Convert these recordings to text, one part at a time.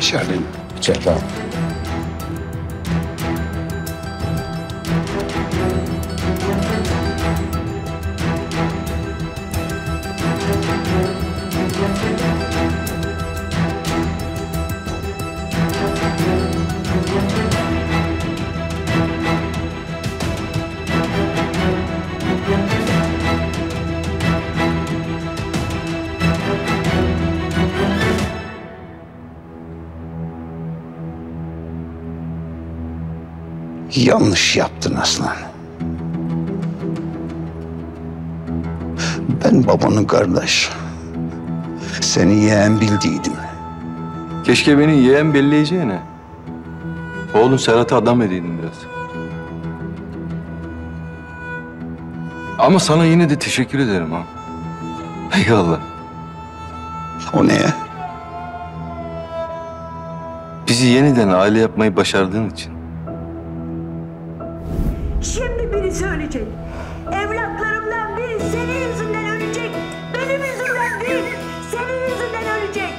İçeriden. İçeriden. Yanlış yaptın Aslan. Ben babanın kardeş. Seni yeğen bildiydim. Keşke beni yeğen belleyeceğine. Oğlum Serhat'a adam edeydin biraz. Ama sana yine de teşekkür ederim ha. Eyvallah. O neye? Bizi yeniden aile yapmayı başardığın için. Şimdi birisi ölecek. Evlatlarımdan biri senin yüzünden ölecek. Benim yüzümden değil, senin yüzünden ölecek.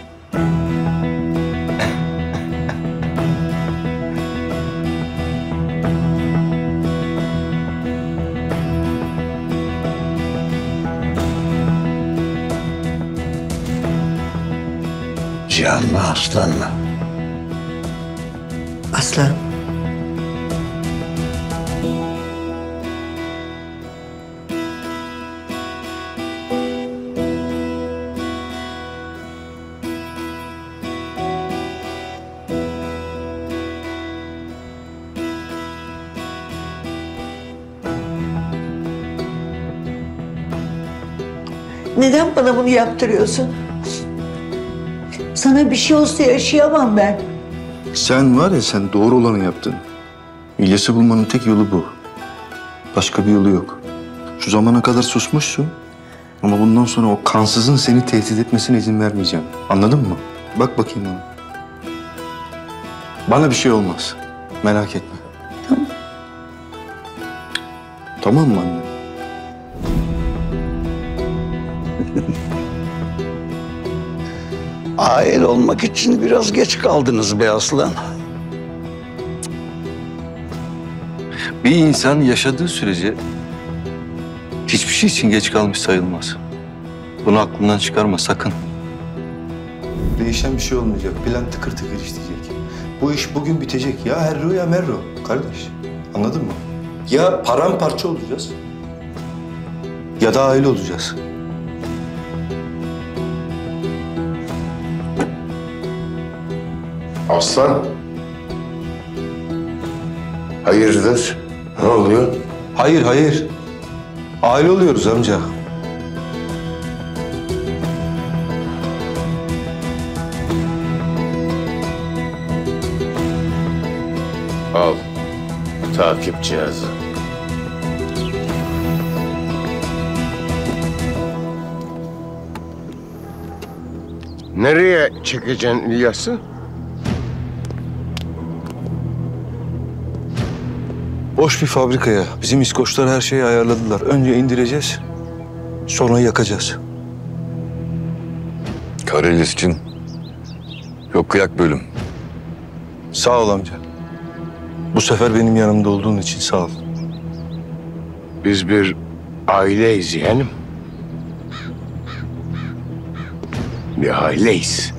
Cihan mı Aslan mı? Aslan. Neden bana bunu yaptırıyorsun? Sana bir şey olsa yaşayamam ben. Sen var ya, sen doğru olanı yaptın. İlyas'ı bulmanın tek yolu bu. Başka bir yolu yok. Şu zamana kadar susmuşsun. Ama bundan sonra o kansızın seni tehdit etmesine izin vermeyeceğim. Anladın mı? Bak bakayım bana. Bana bir şey olmaz. Merak etme. Tamam. Tamam mı anne? Aile olmak için biraz geç kaldınız be Aslan. Bir insan yaşadığı sürece hiçbir şey için geç kalmış sayılmaz. Bunu aklından çıkarma sakın. Değişen bir şey olmayacak. Plan tıkır tıkır işleyecek. Bu iş bugün bitecek. Ya herru ya merru. Kardeş. Anladın mı? Ya paramparça olacağız. Ya da aile olacağız. Aslan. Hayırdır? Ne oluyor? Hayır, hayır. Aile oluyoruz amca. Al. Takip cihazı. Nereye çekeceksin İlyas'ı? Boş bir fabrikaya. Bizim İskoçlar her şeyi ayarladılar. Önce indireceğiz, sonra yakacağız. Karelis için yok kıyak bölüm. Sağ ol amca. Bu sefer benim yanımda olduğun için sağ ol. Biz bir aileyiz yeğenim. Bir aileyiz.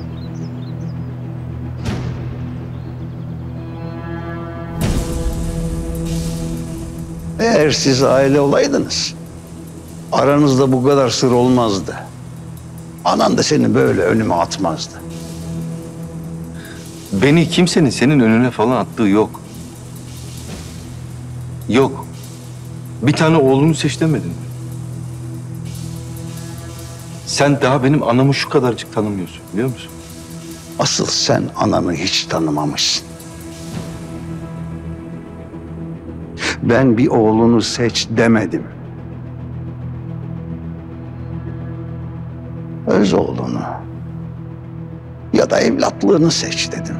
Eğer siz aile olaydınız, aranızda bu kadar sır olmazdı. Anan da seni böyle önüme atmazdı. Beni kimsenin senin önüne falan attığı yok. Yok. Bir tane oğlunu seç demedin mi? Sen daha benim anamı şu kadarcık tanımıyorsun biliyor musun? Asıl sen ananı hiç tanımamışsın. Ben bir oğlunu seç demedim. Öz oğlunu ya da evlatlığını seç dedim.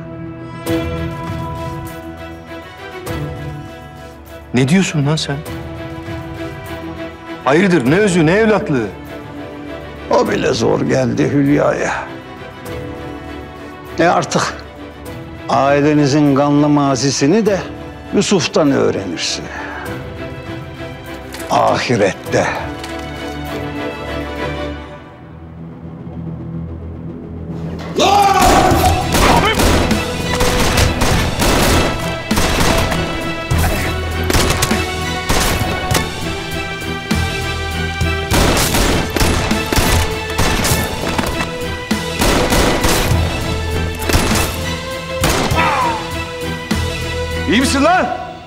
Ne diyorsun lan sen? Hayırdır ne özü ne evlatlığı? O bile zor geldi Hülya'ya. Artık Ailenizin kanlı mazisini de Yusuf'tan öğrenirsin. Ahirette. İyi misin lan?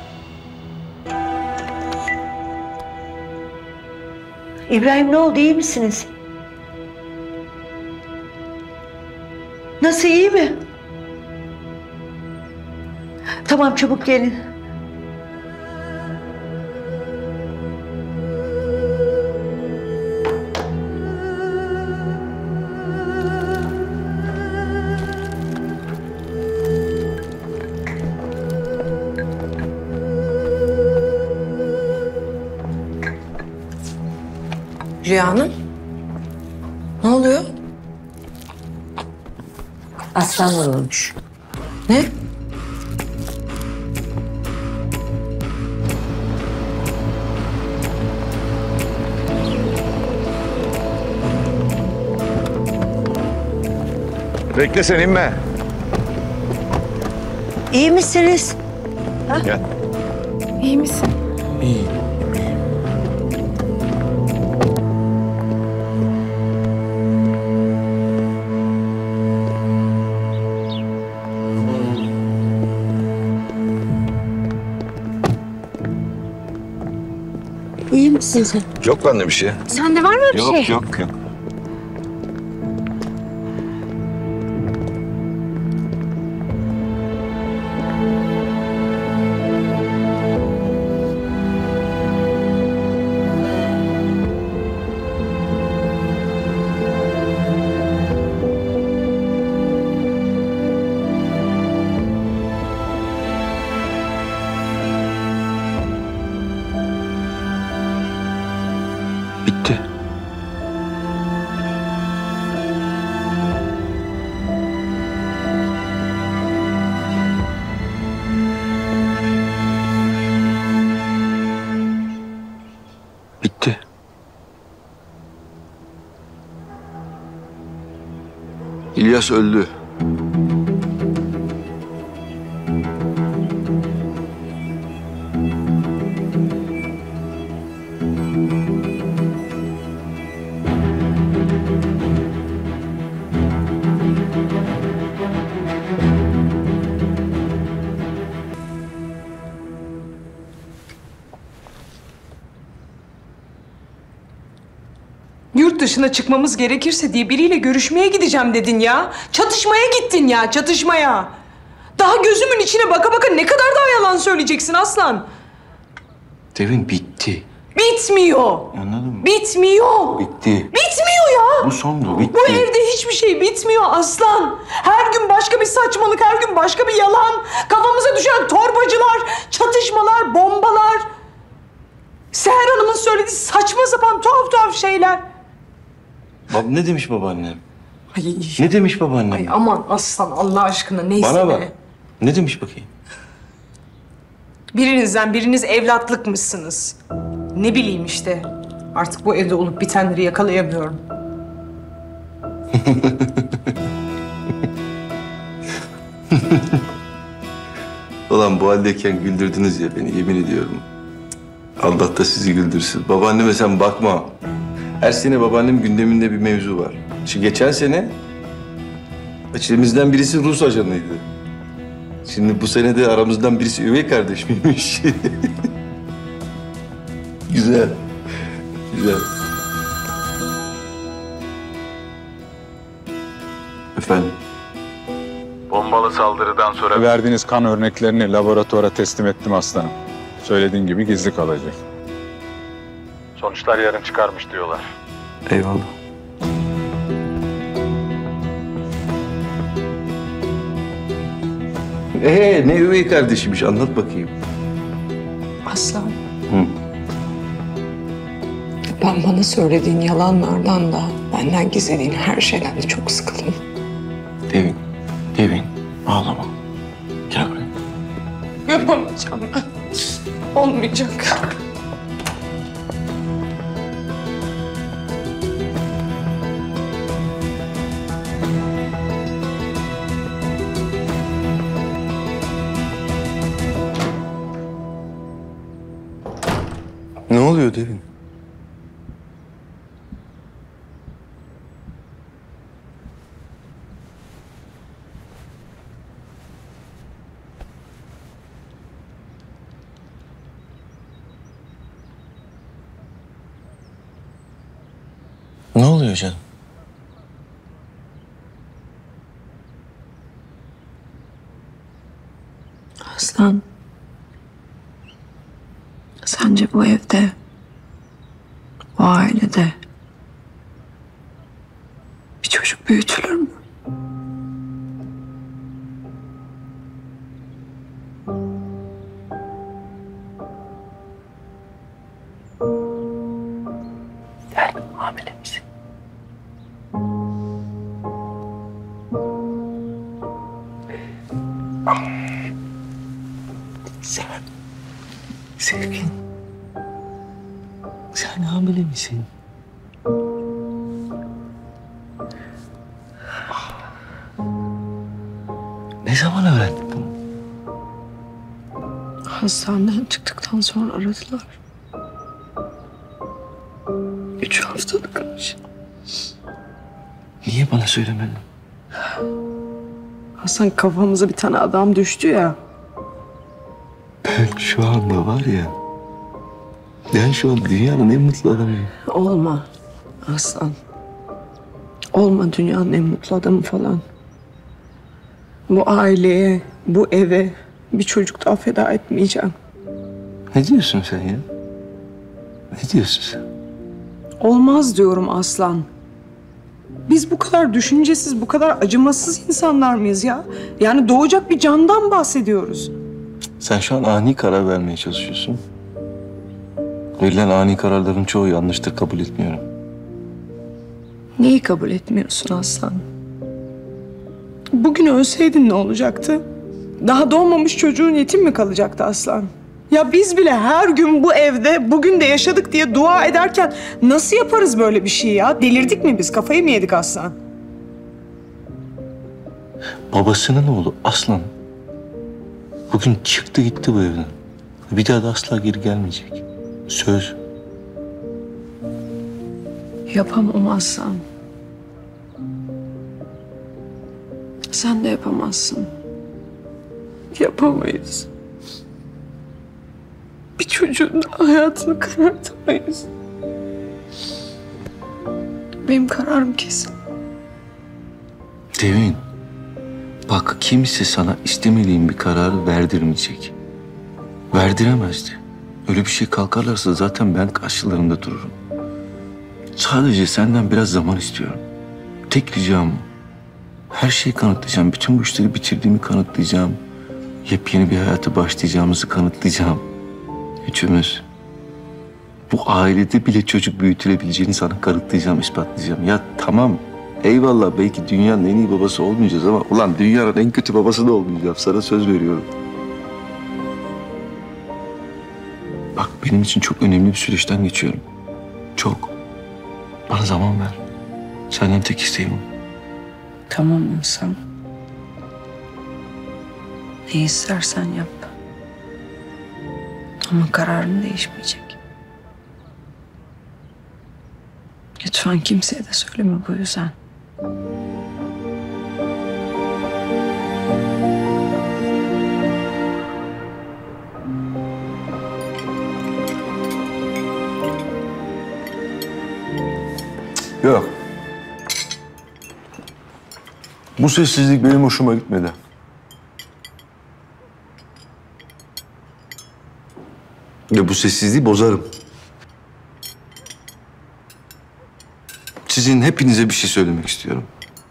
İbrahim ne oldu, iyi misiniz? Nasıl, iyi mi? Tamam, çabuk gelin. Rüya Hanım, ne oluyor? Aslan vurulmuş. Ne? Bekle sen inme. İyi misiniz? Gel. İyi misin? İyi misin sen? Yok bende bir şey. Sende var mı bir şey? Yok. Bitti. Bitti. İlyas öldü. Yurt dışına çıkmamız gerekirse diye biriyle görüşmeye gideceğim dedin ya. Çatışmaya gittin ya, çatışmaya. Daha gözümün içine baka baka ne kadar daha yalan söyleyeceksin Aslan? Devin bitti. Bitmiyor. Anladın mı? Bitmiyor. Bitti. Bitmiyor ya. Bu sondu. Bitti. Bu evde hiçbir şey bitmiyor Aslan. Her gün başka bir saçmalık, her gün başka bir yalan. Kafamıza düşen torbacılar, çatışmalar, bombalar. Seher Hanım'ın söylediği saçma sapan tuhaf şeyler. Ne demiş babaannem? Ay, Ne demiş babaannem? ay aman Aslan Allah aşkına neyse Bana bak. be. Ne demiş bakayım? Birinizden biriniz evlatlıkmışsınız. Ne bileyim işte. Artık bu evde olup bitenleri yakalayamıyorum. Ulan bu haldeyken güldürdünüz ya beni, yemin ediyorum. Allah da sizi güldürsün. Babaanneme sen bakma. Her sene babaannem gündeminde bir mevzu var. Şimdi geçen sene içimizden birisi Rus ajanıydı. Şimdi bu sene de aramızdan birisi üvey kardeş miymiş? Güzel. Güzel. Efendim? Bombalı saldırıdan sonra verdiğiniz kan örneklerini laboratuvara teslim ettim aslanım. Söylediğin gibi gizli kalacak. Sonuçlar yarın çıkarmış diyorlar. Eyvallah. Ne üvey kardeşiymiş, anlat bakayım. Aslan. Hı. Ben bana söylediğin yalanlardan da benden gizlediğin her şeyden de çok sıkıldım. Devin, ağlama. Yapamayacağım ben. Olmayacak. Ne oluyor Devin? Ne oluyor canım? Aslan. Sence bu evde, o ailede bir çocuk büyütülür mü? Sen hamile misin? Sevgin, sen hamile misin? Ne zaman öğrendin bunu? Hastaneden çıktıktan sonra aradılar. 3 haftalıkmış. Niye bana söylemedin? Hasan, kafamıza bir tane adam düştü ya. Ben şu anda var ya, ben şu an dünyanın en mutlu adamıyım. Olma Aslan. Olma dünyanın en mutlu adamı falan. Bu aileye, bu eve bir çocuk daha feda etmeyeceğim. Ne diyorsun sen ya? Ne diyorsun sen? Olmaz diyorum Aslan. Biz bu kadar düşüncesiz, bu kadar acımasız insanlar mıyız ya? Yani doğacak bir candan bahsediyoruz. Sen şu an ani karar vermeye çalışıyorsun. Verilen ani kararların çoğu yanlıştır, kabul etmiyorum. Neyi kabul etmiyorsun Aslan? Bugün ölseydin ne olacaktı? Daha doğmamış çocuğun yetim mi kalacaktı Aslan? Ya biz bile her gün bu evde bugün de yaşadık diye dua ederken nasıl yaparız böyle bir şey ya? Delirdik mi biz? Kafayı mı yedik Aslan? Babasının oğlu Aslan bugün çıktı gitti bu evden. Bir daha da asla geri gelmeyecek. Söz. Yapamam Aslan. Sen de yapamazsın. Yapamayız. Bir çocuğun da hayatını karartamayız. Benim kararım kesin. Devin, bak kimse sana istemediğin bir kararı verdirmeyecek. Verdiremezdi. Öyle bir şey kalkarlarsa zaten ben karşılarında dururum. Sadece senden biraz zaman istiyorum. Tek ricam o. Her şeyi kanıtlayacağım. Bütün bu işleri bitirdiğimi kanıtlayacağım. Yepyeni bir hayata başlayacağımızı kanıtlayacağım. Üçümüz. Bu ailede bile çocuk büyütülebileceğini sana kanıtlayacağım, ispatlayacağım. Ya tamam, eyvallah belki dünyanın en iyi babası olmayacağız ama ulan dünyanın en kötü babası da olmayacağım. Sana söz veriyorum. Bak benim için çok önemli bir süreçten geçiyorum. Çok. Bana zaman ver. Senden tek isteğim o. Tamam Aslan. Ne istersen yap. Ama kararın değişmeyecek. Lütfen kimseye de söyleme bu yüzden. Yok. Bu sessizlik benim hoşuma gitmedi. Ve bu sessizliği bozarım. Sizin hepinize bir şey söylemek istiyorum.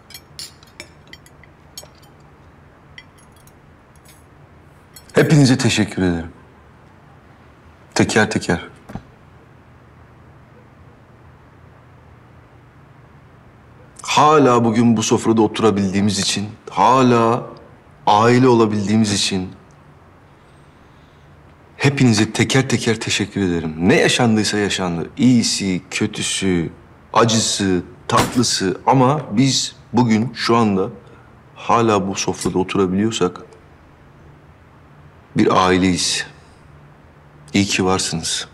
Hepinize teşekkür ederim. Teker teker. Hala bugün bu sofrada oturabildiğimiz için, hala aile olabildiğimiz için, Hepinize teker teker teşekkür ederim. Ne yaşandıysa yaşandı. İyisi, kötüsü, acısı, tatlısı ama biz bugün şu anda hala bu sofrada oturabiliyorsak bir aileyiz. İyi ki varsınız.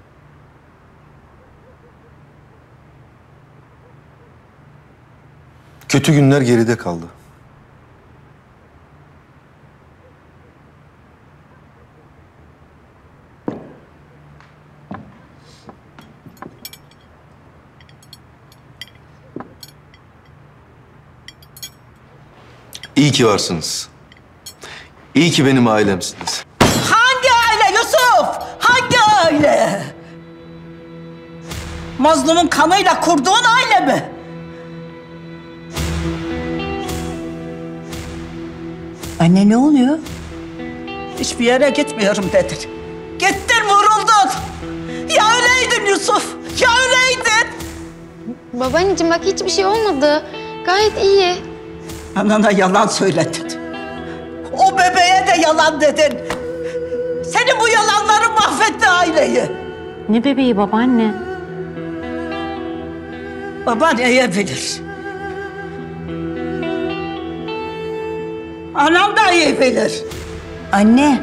Kötü günler geride kaldı. İyi ki varsınız. İyi ki benim ailemsiniz. Hangi aile Yusuf? Hangi aile? Mazlumun kanıyla kurduğun aile mi? Anne ne oluyor? Hiçbir yere gitmiyorum dedin. Gittin vuruldun. Ya öyleydin Yusuf. Ya öyleydin. Babaanneciğim bak hiçbir şey olmadı. Gayet iyi. Anana yalan söyledin. O bebeğe de yalan dedin. Senin bu yalanların mahvetti aileyi. Ne bebeği babaanne? Babaanneye bilir. Anam da iyi bilir. Anne.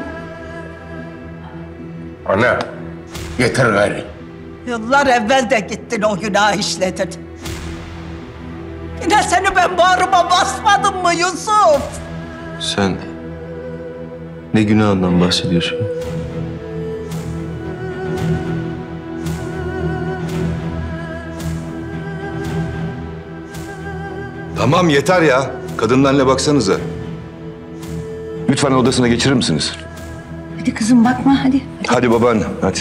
Ana, yeter gari. Yıllar evvel de gittin o günah işledin. Yine seni ben bağrıma basmadım mı Yusuf? Sen ne günahından bahsediyorsun? Tamam yeter ya. Kadının haline baksanıza. Lütfen odasına geçirir misiniz? Hadi kızım bakma hadi. Hadi babaanne, hadi.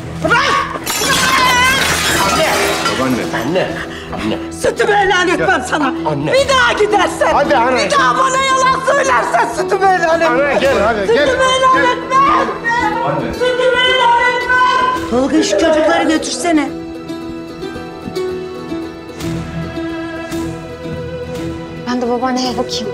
Babaanne. Sütümü helal etmem sana. Anne. Bir daha gidersen. Hadi anne. Bir daha bana yalan söylersen sütümü helal etmem. Ana gel hadi gel. Sütümü helal etmem. Sütümü helal etmem. Tolga şu çocukları götürsene. Ben de babaanneye bakayım.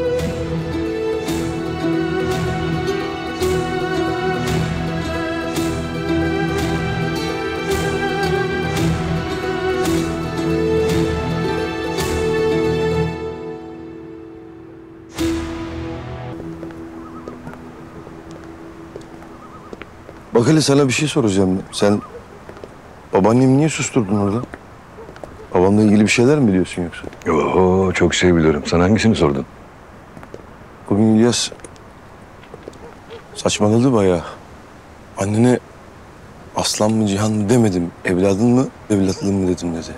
Bak hele sana bir şey soracağım. Sen babaannemi niye susturdun orada? Babamla ilgili bir şeyler mi biliyorsun yoksa? Oho, çok şey biliyorum. Sen hangisini sordun? Bugün İlyas saçmaladı bayağı. Annene aslan mı Cihan mı demedim. Evladın mı evlatlığın mı dedim dedi.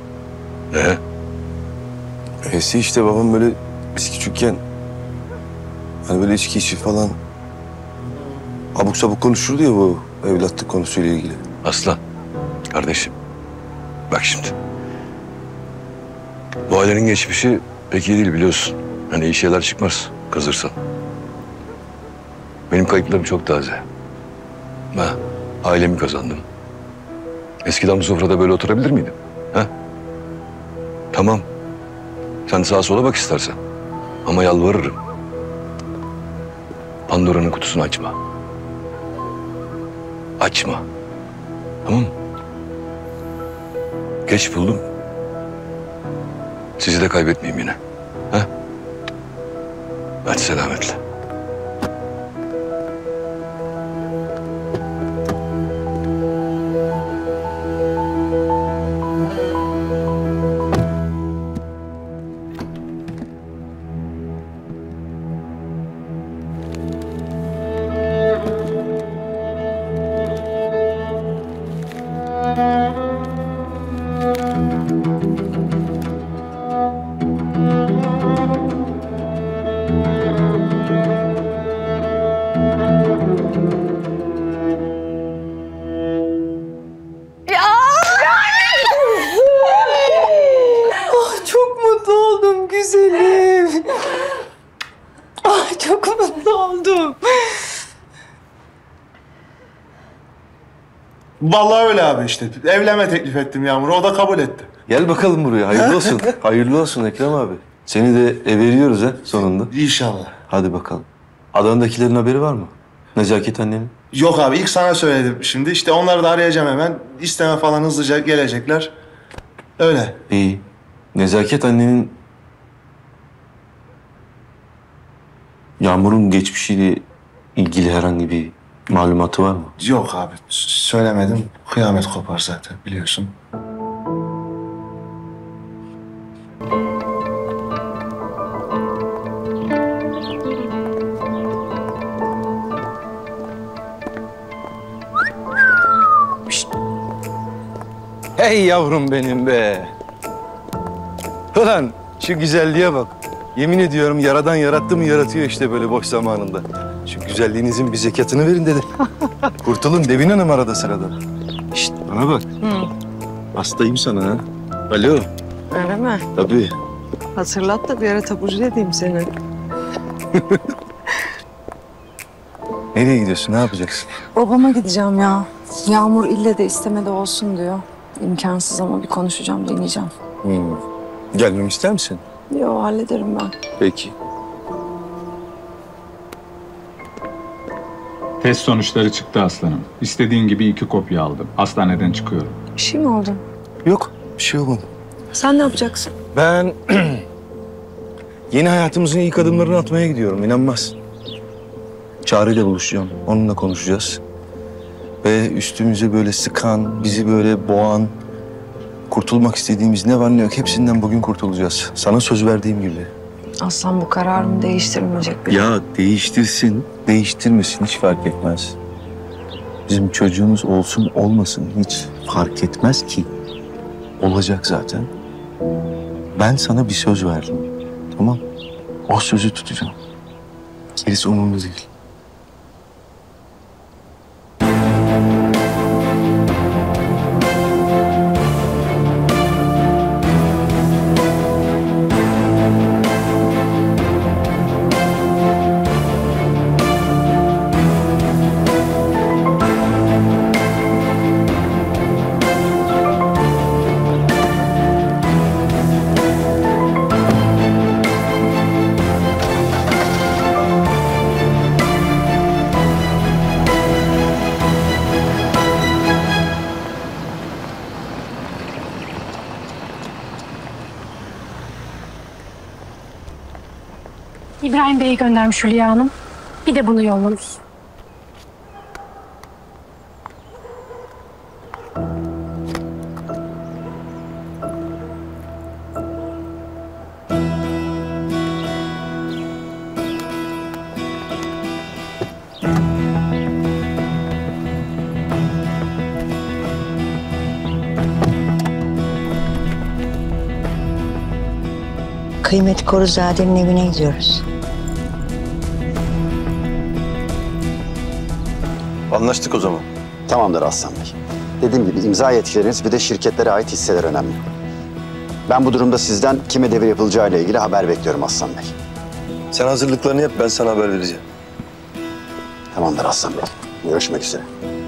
Esi işte babam böyle biz küçükken hani böyle içki içi falan abuk sabuk konuşurdu ya bu evlatlık konusuyla ilgili. Aslan, kardeşim. Bak şimdi. Bu ailenin geçmişi pek iyi değil biliyorsun. Hani iyi şeyler çıkmaz kızırsan. Benim kayıplarım çok taze. Ben ailemi kazandım. Eskiden bu sofrada böyle oturabilir miydim? Ha? Tamam. Sen sağa sola bak istersen. Ama yalvarırım. Pandora'nın kutusunu açma. Açma. Tamam mı? Geç buldum. Sizi de kaybetmeyeyim yine. Ha? Hadi selametle. Çok mutlu oldum güzelim. Ay çok mutlu oldum. Vallahi öyle abi işte. Evlenme teklif ettim Yağmur'a. O da kabul etti. Gel bakalım buraya. Hayırlı olsun. Hayırlı olsun Ekrem abi. Seni de veriyoruz ha sonunda. İnşallah. Hadi bakalım. Adana'dakilerin haberi var mı? Nezaket annenin? Yok abi ilk sana söyledim şimdi. İşte onları da arayacağım hemen. İsteme falan hızlıca gelecekler. Öyle. İyi. Nezaket annenin Yağmur'un geçmişiyle ilgili herhangi bir malumatı var mı? Yok abi söylemedim. Kıyamet kopar zaten biliyorsun. Hey yavrum benim be. Ulan şu güzelliğe bak. Yemin ediyorum yaradan yarattı mı yaratıyor işte böyle boş zamanında. Şu güzelliğinizin bir zekatını verin dedi. Kurtulun Devin Hanım arada sırada. Şişt bana bak. Hastayım sana ha. Alo. Öyle mi? Tabii. Hatırlat da bir ara taburcu edeyim seni. Nereye gidiyorsun? Ne yapacaksın? Babama gideceğim ya. Yağmur ille de istemede olsun diyor. İmkansız ama bir konuşacağım, deneyeceğim. Gelmemi ister misin? Yo, hallederim ben. Peki. Test sonuçları çıktı aslanım. İstediğin gibi 2 kopya aldım. Hastaneden çıkıyorum. Bir şey mi oldu? Yok, bir şey olmadı. Sen ne yapacaksın? Ben yeni hayatımızın ilk adımlarını atmaya gidiyorum. İnanmaz. Çağrı ile buluşacağım. Onunla konuşacağız. Ve üstümüze böyle sıkan, bizi böyle boğan, kurtulmak istediğimiz ne var ne yok hepsinden bugün kurtulacağız. Sana söz verdiğim gibi. Aslan bu kararımı değiştirmeyecek bile. Ya değiştirsin, değiştirmesin hiç fark etmez. Bizim çocuğumuz olsun olmasın hiç fark etmez ki. Olacak zaten. Ben sana bir söz verdim. Tamam? O sözü tutacağım. Gerisi umurumda değil. İbrahim Bey'i göndermiş Hülya Hanım. Bir de bunu yollamış. Kıymet Koruzade'nin evine gidiyoruz. Anlaştık o zaman. Tamamdır Aslan Bey. Dediğim gibi imza yetkileriniz bir de şirketlere ait hisseler önemli. Ben bu durumda sizden kime devir yapılacağıyla ilgili haber bekliyorum Aslan Bey. Sen hazırlıklarını yap, ben sana haber vereceğim. Tamamdır Aslan Bey. Görüşmek üzere.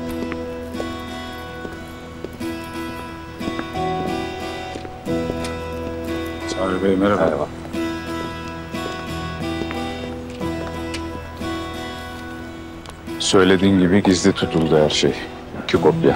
Çağrı Bey merhaba. Merhaba. Söylediğin gibi gizli tutuldu her şey. 2 kopya.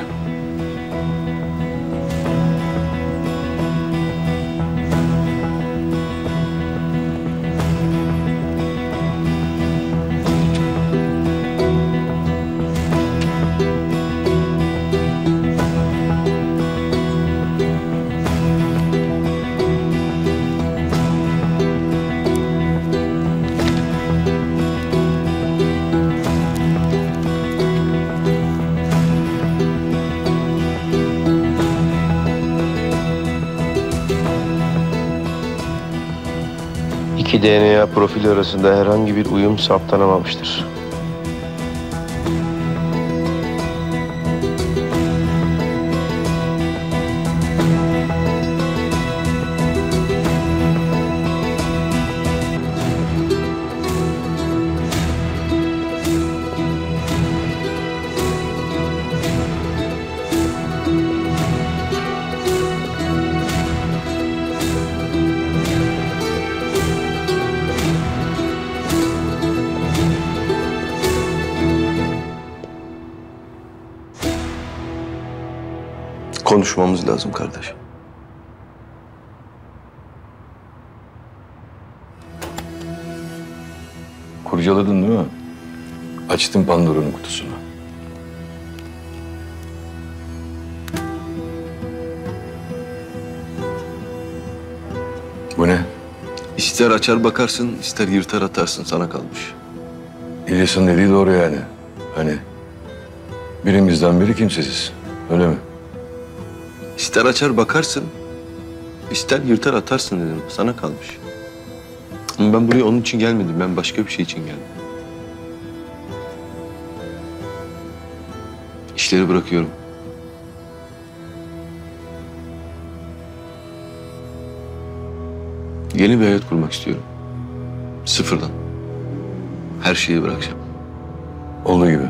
İki DNA profili arasında herhangi bir uyum saptanamamıştır. Konuşmamız lazım kardeş. Kurcaladın değil mi? Açtın Pandora'nın kutusunu. Bu ne? İster açar bakarsın, ister yırtar atarsın, sana kalmış. İlyas'ın dediği doğru yani. Hani birimizden biri kimsesiz. Öyle mi? İster açar bakarsın, ister yırtar atarsın dedim. Sana kalmış. Ama ben buraya onun için gelmedim. Ben başka bir şey için geldim. İşleri bırakıyorum. Yeni bir hayat kurmak istiyorum. Sıfırdan. Her şeyi bırakacağım. Olduğu gibi.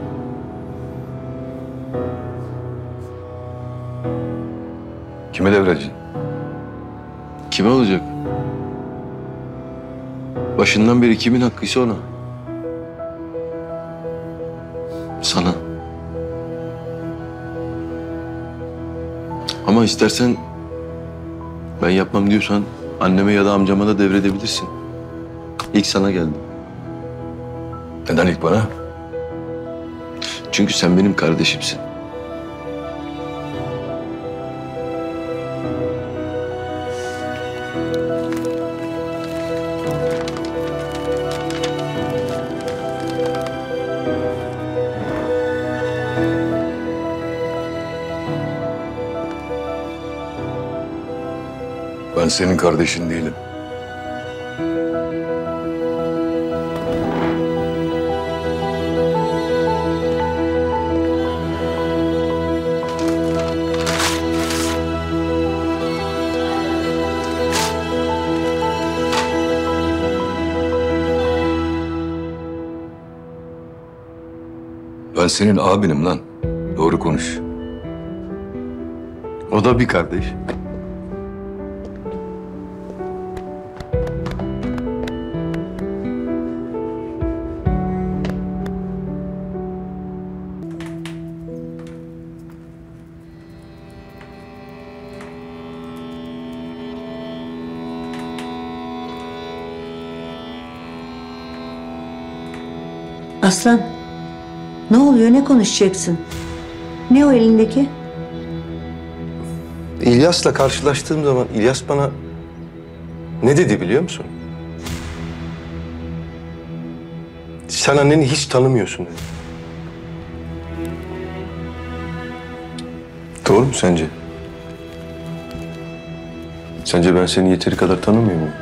Kime devredeceksin? Kime olacak? Başından beri kimin hakkıysa ona. Sana. Ama istersen ben yapmam diyorsan anneme ya da amcama da devredebilirsin. İlk sana geldim. Neden ilk bana? Çünkü sen benim kardeşimsin. Ben senin kardeşin değilim. Ben senin abinim lan. Doğru konuş. O da bir kardeş. Aslan, ne oluyor, ne konuşacaksın? Ne o elindeki? İlyas'la karşılaştığım zaman İlyas bana ne dedi biliyor musun? Sen anneni hiç tanımıyorsun dedi. Doğru mu sence? Sence ben seni yeteri kadar tanımıyor muyum?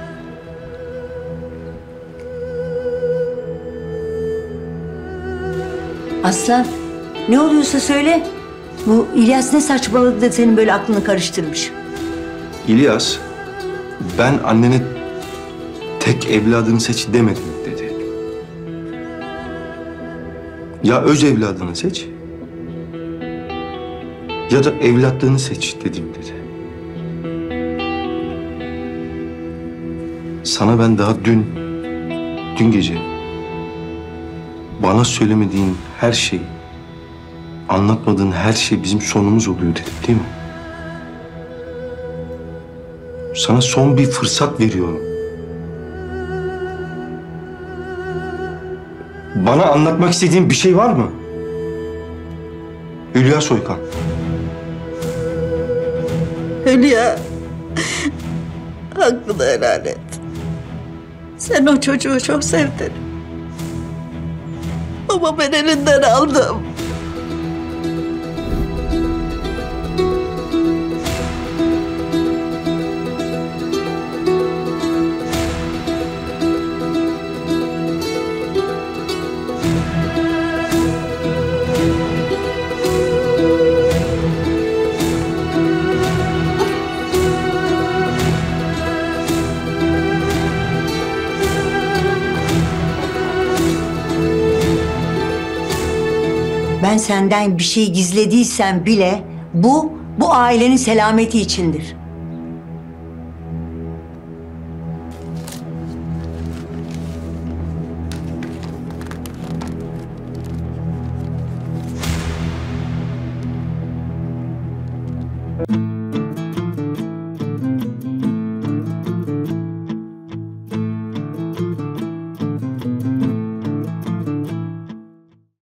Aslan, ne oluyorsa söyle. Bu İlyas ne saçmaladı da senin böyle aklını karıştırmış. İlyas, ben annene tek evladını seç demedim dedi. Ya öz evladını seç ya da evlatlığını seç dedim dedi. Sana ben daha dün gece bana söylemediğin her şey, anlatmadığın her şey bizim sonumuz oluyor dedim değil mi? Sana son bir fırsat veriyorum. Bana anlatmak istediğin bir şey var mı? Hülya Soykan. Hülya, hakkını helal et. Sen o çocuğu çok sevdin. Ama ben elinden aldım. Ben senden bir şey gizlediysem bile bu ailenin selameti içindir.